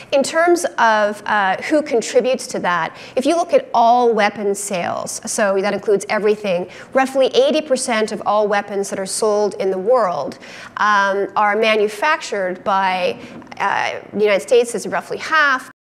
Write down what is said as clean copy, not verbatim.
In terms of who contributes to that, if you look at all weapons sales, so that includes everything, roughly 80% of all weapons that are sold in the world are manufactured by the United States is roughly half.